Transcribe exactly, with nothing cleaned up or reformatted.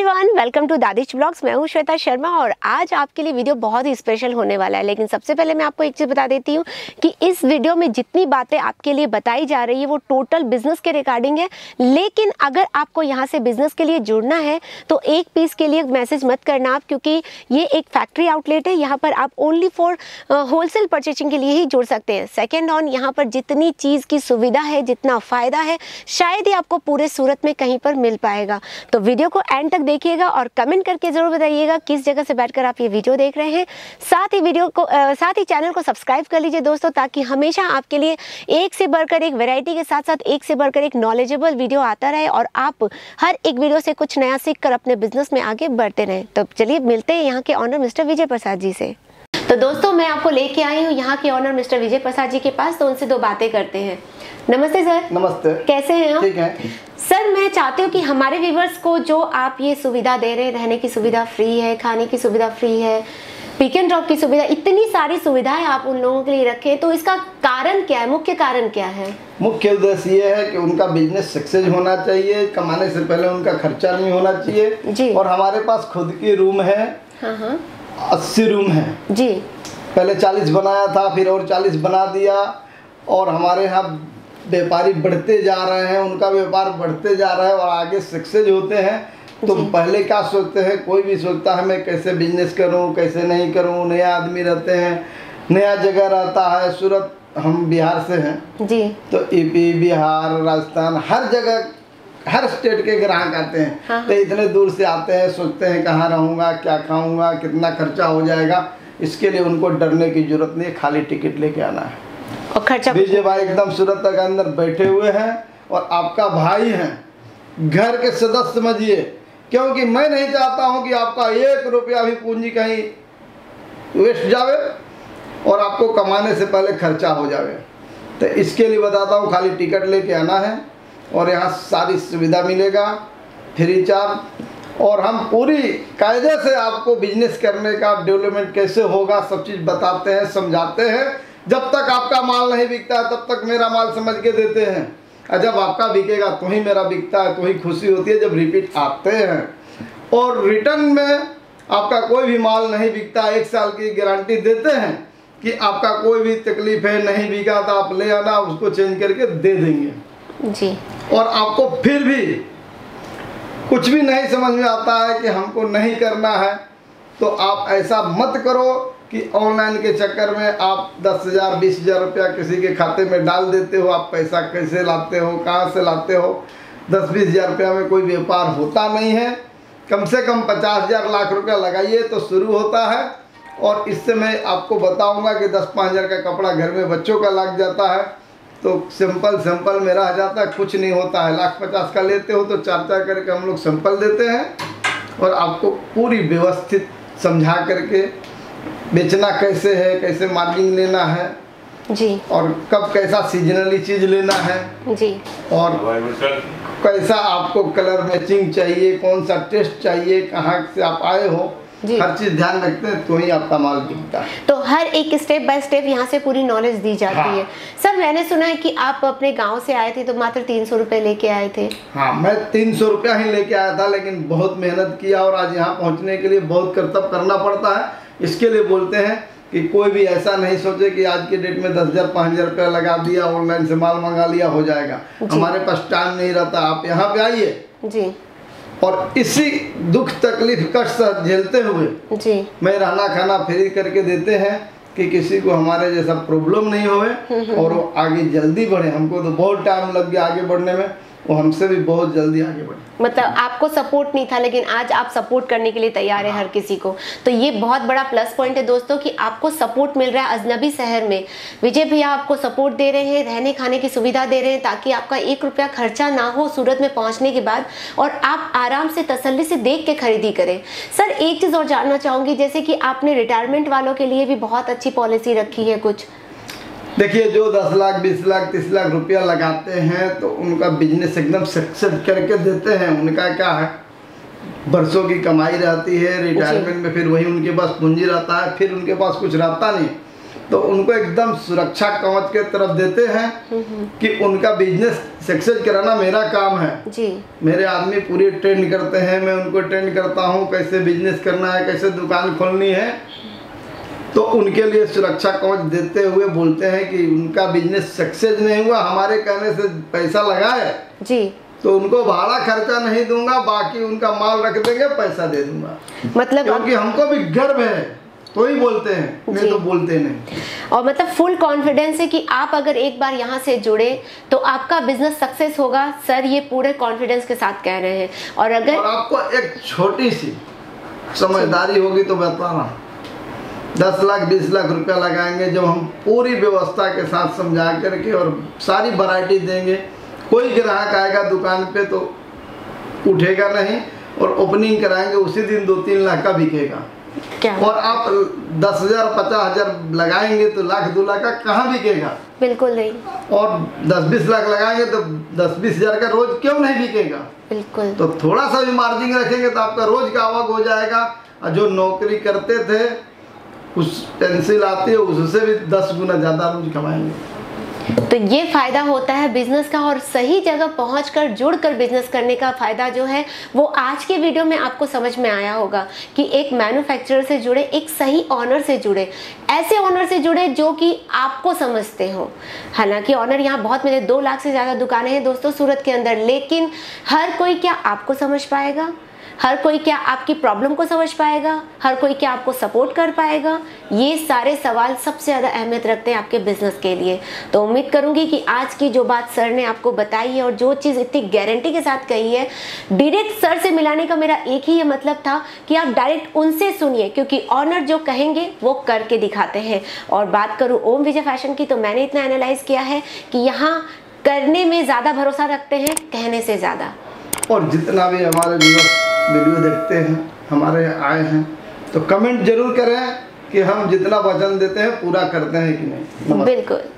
Everyone, welcome to दादिश blogs. मैं हूं श्वेता शर्मा और आज आपके लिए वीडियो बहुत ही स्पेशल होने वाला है। लेकिन सबसे पहले मैं आपको एक चीज़ बता देती हूं कि इस वीडियो में जितनी बातें आपके लिए बताई जा रही है वो टोटल बिजनेस के रिगार्डिंग है। लेकिन अगर आपको यहां से बिजनेस के लिए जुड़ना है तो एक पीस के लिए मैसेज मत करना आप, क्योंकि ये एक फैक्ट्री आउटलेट है। यहाँ पर आप ओनली फॉर होलसेल परचेजिंग के लिए ही जुड़ सकते हैं। सेकेंड ऑन, यहाँ पर जितनी चीज़ की सुविधा है, जितना फ़ायदा है, शायद ही आपको पूरे सूरत में कहीं पर मिल पाएगा। तो वीडियो को एंड तक देखिएगा और कमेंट करके जरूर बताइएगा किस जगह से बैठकर आप ये वीडियो देख रहे हैं। साथ ही वीडियो को आ, साथ ही चैनल को सब्सक्राइब कर लीजिए दोस्तों, ताकि हमेशा आपके लिए एक से बढ़कर एक वैरायटी के साथ साथ एक से बढ़कर एक नॉलेजेबल वीडियो आता रहे और आप हर एक वीडियो से कुछ नया सीख कर अपने बिजनेस में आगे बढ़ते रहें। तो चलिए मिलते हैं यहाँ के ऑनर मिस्टर विजय प्रसाद जी से। तो दोस्तों, मैं आपको लेके आई हूँ यहाँ के ऑनर मिस्टर विजय प्रसाद जी के पास, तो उनसे दो बातें करते हैं। नमस्ते सर। नमस्ते। कैसे हैं आप? ठीक है सर, मैं चाहती हूँ कि हमारे व्यूवर्स को जो आप ये सुविधा दे रहे हैं, रहने की सुविधा फ्री है, खाने की सुविधा फ्री है, पिक एंड ड्रॉप की सुविधा, इतनी सारी सुविधाएं आप उन लोगों के लिए रखे, तो इसका कारण क्या है? मुख्य कारण क्या है? मुख्य उद्देश्य ये है कि उनका बिजनेस सक्सेस होना चाहिए, कमाने से पहले उनका खर्चा नहीं होना चाहिए जी। और हमारे पास खुद की रूम है। हाँ हाँ। अस्सी रूम है जी। पहले चालीस बनाया था, फिर और चालीस बना दिया और हमारे यहाँ व्यापारी बढ़ते जा रहे हैं, उनका व्यापार बढ़ते जा रहा है और आगे सक्सेस होते हैं। तो पहले क्या सोचते हैं, कोई भी सोचता है मैं कैसे बिजनेस करूं, कैसे नहीं करूं। नया आदमी रहते हैं, नया जगह रहता है। सूरत, हम बिहार से हैं जी, तो यूपी, बिहार, राजस्थान, हर जगह हर स्टेट के ग्राहक आते हैं। हाँ। तो इतने दूर से आते हैं, सोचते हैं कहाँ रहूँगा, क्या खाऊँगा, कितना खर्चा हो जाएगा। इसके लिए उनको डरने की जरूरत नहीं है, खाली टिकट लेके आना है और खर्चा। विजय भाई एकदम सूरत के अंदर बैठे हुए हैं और आपका भाई हैं, घर के सदस्य समझिए, क्योंकि मैं नहीं चाहता हूं कि आपका एक रुपया भी पूंजी कहीं वेस्ट जावे और आपको कमाने से पहले खर्चा हो जावे। तो इसके लिए बताता हूं, खाली टिकट लेके आना है और यहाँ सारी सुविधा मिलेगा, फ्री चार्ज। और हम पूरी कायदे से आपको बिजनेस करने का डेवलपमेंट कैसे होगा सब चीज़ बताते हैं, समझाते हैं। जब तक आपका माल नहीं बिकता है तब तक मेरा माल समझ के देते हैं, और जब आपका बिकेगा तो ही मेरा बिकता है, तो ही खुशी होती है जब रिपीट आते हैं। और रिटर्न में आपका कोई भी माल नहीं बिकता, एक साल की गारंटी देते हैं कि आपका कोई भी तकलीफ है, नहीं बिका तो आप ले आना, उसको चेंज करके दे देंगे जी। और आपको फिर भी कुछ भी नहीं समझ में आता है कि हमको नहीं करना है, तो आप ऐसा मत करो कि ऑनलाइन के चक्कर में आप दस हज़ार बीस हज़ार रुपया किसी के खाते में डाल देते हो। आप पैसा कैसे लाते हो, कहाँ से लाते हो? दस बीस हज़ार रुपया में कोई व्यापार होता नहीं है। कम से कम पचास हज़ार लाख रुपया लगाइए तो शुरू होता है। और इससे मैं आपको बताऊंगा कि दस पाँच हज़ार का कपड़ा घर में बच्चों का लग जाता है, तो सिंपल सिंपल मेरा आ जाता है, कुछ नहीं होता है। लाख पचास का लेते हो तो चार चार करके हम लोग सिंपल देते हैं और आपको पूरी व्यवस्थित समझा करके बेचना कैसे है, कैसे मार्जिन लेना है जी, और कब कैसा सीजनली चीज़ लेना है जी, और कैसा आपको कलर मैचिंग चाहिए, कौन सा टेस्ट चाहिए, कहाँ से आप आए हो, हर चीज ध्यान रखते हैं तो ही आपका माल बिकता है। तो हर एक स्टेप बाय स्टेप यहाँ से पूरी नॉलेज दी जाती हाँ। है। सर, मैंने सुना है कि आप अपने गांव से आए थे तो मात्र तीन सौ रुपए लेके आए थे। हाँ, मैं तीन सौ रुपया ही लेके आया था, लेकिन बहुत मेहनत किया और आज यहाँ पहुँचने के लिए बहुत कर्तव्य करना पड़ता है। इसके लिए बोलते हैं कि कोई भी ऐसा नहीं सोचे कि आज के डेट में दस हजार पाँच हजार रुपया लगा दिया, ऑनलाइन से माल मंगा लिया, हो जाएगा। हमारे पास टाइम नहीं रहता। आप यहाँ पे आइए जी, और इसी दुख तकलीफ कष्ट झेलते हुए जी मैं रहना खाना फ्री करके देते हैं कि किसी को हमारे जैसा प्रॉब्लम नहीं होवे और वो आगे जल्दी बढ़े। हमको तो बहुत टाइम लग गया आगे बढ़ने में, वो हमसे भी बहुत जल्दी आगे बढ़े। मतलब आपको सपोर्ट नहीं था, लेकिन आज आप सपोर्ट करने के लिए तैयार है हर किसी को। तो ये बहुत बड़ा प्लस पॉइंट है दोस्तों कि आपको सपोर्ट मिल रहा है। अजनबी शहर में विजय भैया आपको सपोर्ट दे रहे हैं, रहने खाने की सुविधा दे रहे हैं, ताकि आपका एक रुपया खर्चा ना हो सूरत में पहुंचने के बाद, और आप आराम से तसल्ली से देख के खरीदी करें। सर, एक चीज़ और जानना चाहूँगी, जैसे कि आपने रिटायरमेंट वालों के लिए भी बहुत अच्छी पॉलिसी रखी है कुछ। देखिए, जो दस लाख बीस लाख तीस लाख रुपया लगाते हैं तो उनका बिजनेस एकदम सक्सेस करके देते हैं। उनका क्या है, बरसों की कमाई रहती है, रिटायरमेंट में फिर वही उनके पास पूंजी रहता है, फिर उनके पास कुछ रहता नहीं। तो उनको एकदम सुरक्षा कवच के तरफ देते हैं कि उनका बिजनेस सक्सेस कराना मेरा काम है जी। मेरे आदमी पूरी ट्रेन करते हैं, मैं उनको ट्रेन करता हूँ कैसे बिजनेस करना है, कैसे दुकान खोलनी है। तो उनके लिए सुरक्षा कवच देते हुए बोलते हैं कि उनका बिजनेस सक्सेस नहीं हुआ, हमारे कहने से पैसा लगाए जी, तो उनको भाड़ा खर्चा नहीं दूंगा, बाकी उनका माल रख देंगे, पैसा दे दूंगा। मतलब क्योंकि हमको भी गर्व है तो ही बोलते हैं, नहीं तो बोलते नहीं। और मतलब फुल कॉन्फिडेंस है कि आप अगर एक बार यहाँ से जुड़े तो आपका बिजनेस सक्सेस होगा। सर ये पूरे कॉन्फिडेंस के साथ कह रहे हैं। और अगर और आपको एक छोटी सी समझदारी होगी तो बताना, दस लाख बीस लाख रुपया लगाएंगे जब हम पूरी व्यवस्था के साथ समझा करके और सारी वैरायटी देंगे, कोई ग्राहक आएगा दुकान पे तो उठेगा नहीं, और ओपनिंग कराएंगे उसी दिन दो तीन लाख का बिकेगा। क्या? और आप दस हजार पचास हजार लगाएंगे तो लाख दो लाख का कहाँ बिकेगा? बिल्कुल नहीं। और दस बीस लाख लगाएंगे तो दस बीस हजार का रोज क्यों नहीं बिकेगा? बिल्कुल। तो थोड़ा सा भी मार्जिन रखेंगे तो आपका रोज का आवक हो जाएगा। और जो नौकरी करते थे उस पेंसिल आती है उससे भी दस गुना ज़्यादा रोज कमाएंगे। तो ये फ़ायदा होता है बिज़नेस का, और सही जगह पहुंचकर जुड़कर बिज़नेस करने का फ़ायदा जो है वो आज के वीडियो में आपको समझ में आया होगा कि एक मैन्युफैक्चरर से जुड़े, एक सही ऑनर से जुड़े, ऐसे ऑनर से जुड़े जो कि आपको समझते हो। हालांकि ऑनर यहाँ बहुत मिले, दो लाख से ज़्यादा दुकानें हैं दोस्तों सूरत के अंदर, लेकिन हर कोई क्या आपको समझ पाएगा? हर कोई क्या आपकी प्रॉब्लम को समझ पाएगा? हर कोई क्या आपको सपोर्ट कर पाएगा? ये सारे सवाल सबसे ज़्यादा अहमियत रखते हैं आपके बिजनेस के लिए। तो उम्मीद करूंगी कि आज की जो बात सर ने आपको बताई है और जो चीज़ इतनी गारंटी के साथ कही है, डायरेक्ट सर से मिलाने का मेरा एक ही ये मतलब था कि आप डायरेक्ट उनसे सुनिए, क्योंकि ऑनर जो कहेंगे वो करके दिखाते हैं। और बात करूँ ओम विजय फैशन की, तो मैंने इतना एनालाइज किया है कि यहाँ करने में ज़्यादा भरोसा रखते हैं कहने से ज़्यादा। और जितना भी हमारे व्यूअर्स वीडियो देखते हैं, हमारे आए हैं, तो कमेंट जरूर करें कि हम जितना वचन देते हैं पूरा करते हैं कि नहीं। बिल्कुल।